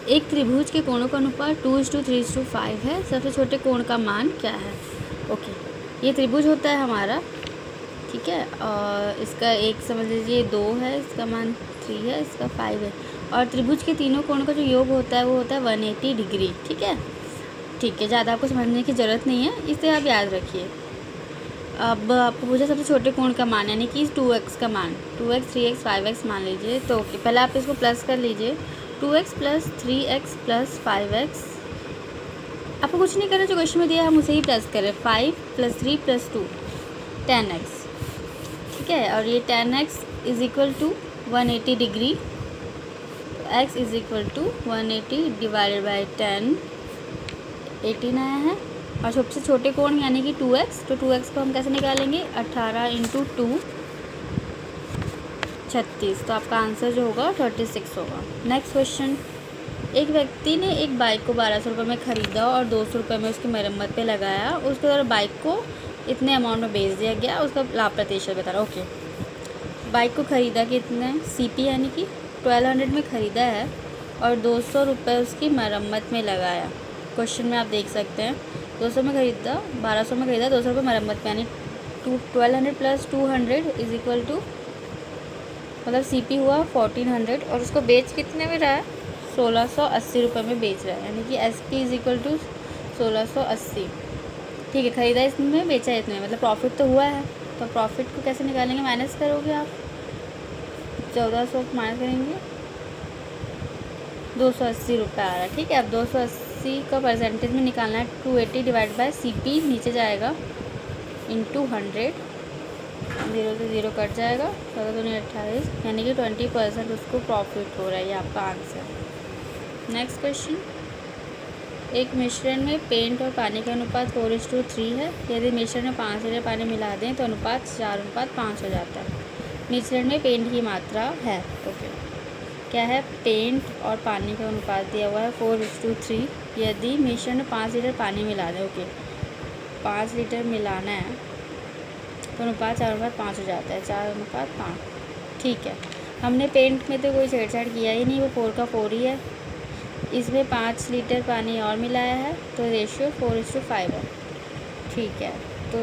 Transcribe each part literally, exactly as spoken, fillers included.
एक त्रिभुज के कोणों का अनुपात two is to three is to five है, सबसे छोटे कोण का मान क्या है। ओके, ये त्रिभुज होता है हमारा, ठीक है, और इसका एक समझ लीजिए दो है, इसका मान थ्री है, इसका फाइव है, और त्रिभुज के तीनों कोणों का जो योग होता है वो होता है वन एटी डिग्री। ठीक है, ठीक है, ज़्यादा आपको समझने की ज़रूरत नहीं है, इसे आप याद रखिए। अब आपको पूछा सबसे छोटे कोण का मान, यानी कि टू एक्स का मान, two x three x five x मान लीजिए। तो ओके, पहले आप इसको प्लस कर लीजिए, two x plus three x plus five x. आपको कुछ नहीं करना, जो क्वेश्चन में दिया हम उसे ही प्लस करें, five plus three plus two, ten x. ठीक है, और ये ten x is equal to one eighty degree, x is equal to one eighty divided by ten, eighteen आया है। और सबसे छोटे कोण यानी कि टू एक्स, तो टू एक्स को हम कैसे निकालेंगे, अठारह इंटू टू छत्तीस, तो आपका आंसर जो होगा थर्टी सिक्स होगा। नेक्स्ट क्वेश्चन, एक व्यक्ति ने एक बाइक को बारह सौ रुपये में ख़रीदा और दो सौ रुपये में उसकी मरम्मत पे लगाया, उसके द्वारा बाइक को इतने अमाउंट में बेच दिया गया, उसका लाभ प्रतिशत बता रहा। ओके, बाइक को ख़रीदा कितने, सी पी यानी कि ट्वेल्व हंड्रेड में ख़रीदा है और दो सौ रुपये उसकी मरम्मत में लगाया। क्वेश्चन में आप देख सकते हैं, दो सौ में ख़रीदा, बारह सौ में ख़रीदा, दो सौ रुपये मरम्मत में, यानी to twelve hundred plus two hundred is equal to, मतलब सीपी हुआ फोर्टीन हंड्रेड, और उसको बेच कितने में रहा है, सोलह सौ अस्सी रुपये में बेच रहा है, यानी कि S P is equal to सोलह सौ अस्सी। ठीक है, ख़रीदा इसमें, बेचा इतने, मतलब प्रॉफिट तो हुआ है। तो प्रॉफिट को कैसे निकालेंगे, माइनस करोगे आप, चौदह सौ माइनस करेंगे, दो सौ अस्सी रुपये आ रहा है। ठीक है, अब दो सौ अस्सी का परसेंटेज में निकालना है, two eighty divide by C P नीचे जाएगा इंटू हंड्रेड, जीरो से ज़ीरो कट जाएगा, चौदह दो नहीं अट्ठाईस, यानी कि ट्वेंटी परसेंट उसको प्रॉफिट हो रहा है, ये आपका आंसर। नेक्स्ट क्वेश्चन, एक मिश्रण में पेंट और पानी का अनुपात फोर इज टू थ्री है, यदि मिश्रण में पाँच लीटर पानी मिला दें तो अनुपात चार अनुपात पाँच हो जाता है। मिश्रण में पेंट की मात्रा है, ओके, क्या है, पेंट और पानी का अनुपात दिया हुआ है फोर इज टू थ्री, यदि मिश्रण में पाँच लीटर पानी मिला दें, ओके, पाँच लीटर मिलाना है तो अनुपात चार अनुपात पाँच हो जाता है, चार अनुपात पाँच। ठीक है, हमने पेंट में तो कोई छेड़छाड़ किया ही नहीं, वो फोर का फोर ही है, इसमें पाँच लीटर पानी और मिलाया है तो ratio four is to five है। ठीक है,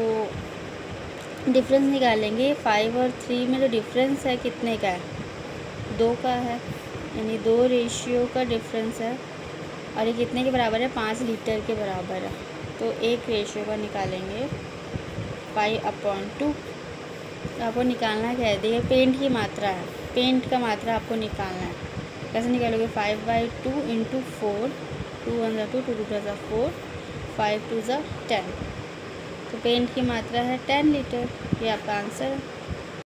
तो डिफरेंस निकालेंगे, फाइव और थ्री में जो डिफरेंस है कितने का है, दो का है, यानी दो रेशियो का डिफरेंस है, और ये कितने के बराबर है, पाँच लीटर के बराबर है, तो एक रेशियो का निकालेंगे, फाइव अपॉन टू। आपको निकालना क्या है, देखिए पेंट की मात्रा है, पेंट का मात्रा आपको निकालना है, कैसे निकालोगे, five by two into four, two one ज़ा टू, टू टू ज़ा फोर, फाइव टू ज़ा टेन, तो पेंट की मात्रा है टेन लीटर, ये आपका आंसर है।